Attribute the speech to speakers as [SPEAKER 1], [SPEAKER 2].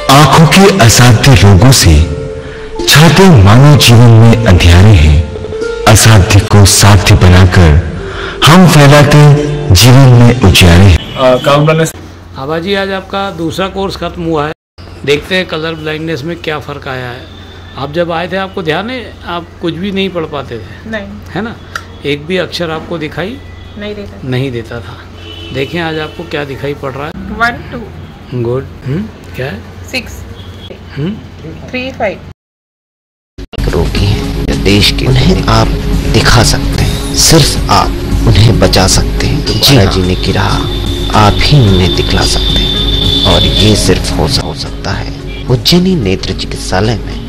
[SPEAKER 1] आंखों के असाध्य रोगों से छाते मानव जीवन में अंधियारे हैं। असाध्य को साध्य बनाकर हम फैलाते जीवन में उजियारे हैं।
[SPEAKER 2] आबा जी, आज आपका दूसरा कोर्स खत्म हुआ है। देखते हैं कलर ब्लाइंडनेस में क्या फ़र्क आया है। आप जब आए थे आपको ध्यान है आप कुछ भी नहीं पढ़ पाते थे?
[SPEAKER 3] नहीं।
[SPEAKER 2] है ना? एक भी अक्षर आपको दिखाई नहीं देता था। देखें आज आपको क्या दिखाई पड़ रहा है।
[SPEAKER 3] 1 2
[SPEAKER 2] गुड। क्या है?
[SPEAKER 3] 6 3 5।
[SPEAKER 4] रोगी हैं जो देश के, उन्हें आप दिखा सकते हैं, सिर्फ आप उन्हें बचा सकते हैं। दोबारा जीने की राह आप ही उन्हें दिखला सकते हैं और ये सिर्फ हो सकता है उज्जैनी नेत्र चिकित्सालय में।